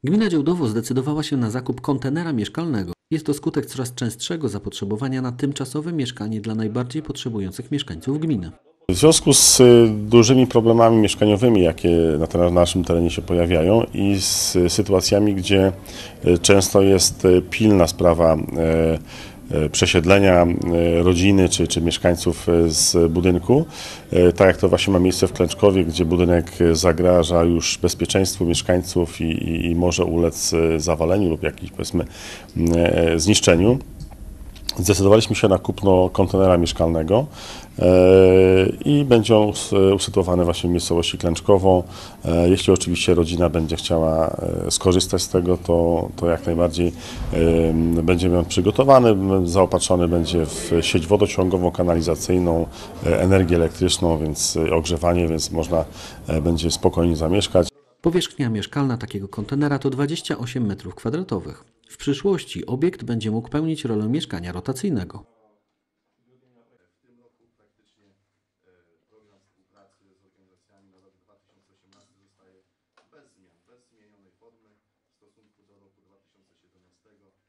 Gmina Działdowo zdecydowała się na zakup kontenera mieszkalnego. Jest to skutek coraz częstszego zapotrzebowania na tymczasowe mieszkanie dla najbardziej potrzebujących mieszkańców gminy. W związku z dużymi problemami mieszkaniowymi, jakie na naszym terenie się pojawiają i z sytuacjami, gdzie często jest pilna sprawa przesiedlenia rodziny czy mieszkańców z budynku, tak jak to właśnie ma miejsce w Klęczkowie, gdzie budynek zagraża już bezpieczeństwu mieszkańców i może ulec zawaleniu lub jakimś, powiedzmy, zniszczeniu. Zdecydowaliśmy się na kupno kontenera mieszkalnego i będzie on usytuowany właśnie w miejscowości Klęczkowo. Jeśli oczywiście rodzina będzie chciała skorzystać z tego, to jak najbardziej będzie on przygotowany, zaopatrzony będzie w sieć wodociągową, kanalizacyjną, energię elektryczną, więc ogrzewanie, więc można będzie spokojnie zamieszkać. Powierzchnia mieszkalna takiego kontenera to 28 m2. W przyszłości obiekt będzie mógł pełnić rolę mieszkania rotacyjnego. Bez zmian, bez zmienionej formy w stosunku do roku 2017.